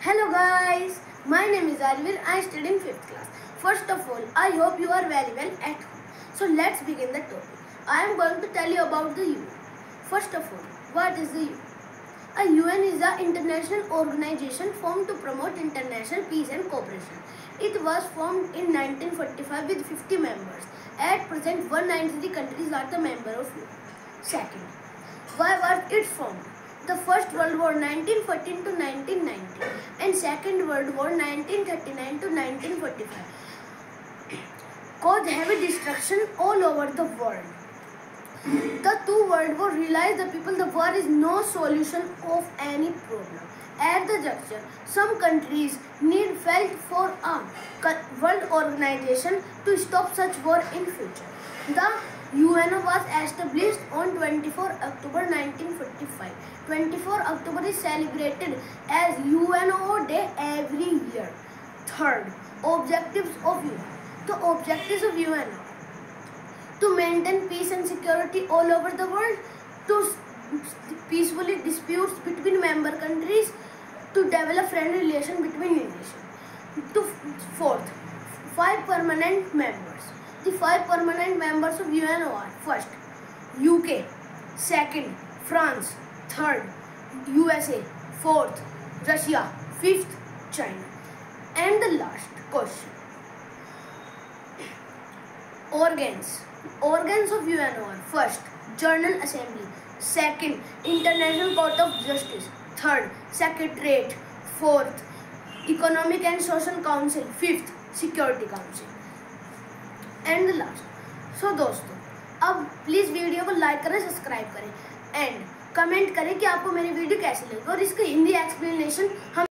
Hello guys, my name is Arvir. I study in 5th class. First of all, I hope you are very well at home. So let's begin the topic. I am going to tell you about the UN. First of all, what is the UN? A UN is an international organization formed to promote international peace and cooperation. It was formed in 1945 with 50 members. At present, 193 countries are the members of UN. Second, why was it formed? The First World War 1914 to 1919 and Second World War 1939 to 1945 caused heavy destruction all over the world. The two world wars realized the people the war is no solution of any problem. At the juncture, some countries need felt for a world organization to stop such war in future. The UNO was established on 24 October 1945. 24 October is celebrated as UNO Day every year. Third, objectives of UN. The objectives of UNO: to maintain peace and security all over the world, to peacefully disputes between member countries, to develop friendly relation between nations. Fourth, 5 permanent members. The 5 permanent members of UNO are: first, UK; second, France; third, USA; fourth, Russia; fifth, China. And the last question. Organs of UNO are: first, General Assembly; second, International Court of Justice; third, Secretariat; fourth, Economic and Social Council; fifth, Security Council. And the last. So दोस्तों, अब please video को like करें, subscribe करें and comment करें कि आपको मेरी video कैसी लगी और इसकी हिंदी एक्सप्लेनेशन हम